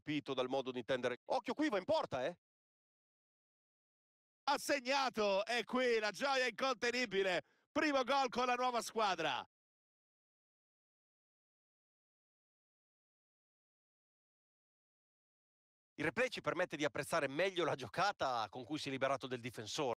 colpito dal modo di intendere. Occhio, qui va in porta, eh? Ha segnato e qui la gioia incontenibile. Primo gol con la nuova squadra. Il replay ci permette di apprezzare meglio la giocata con cui si è liberato del difensore.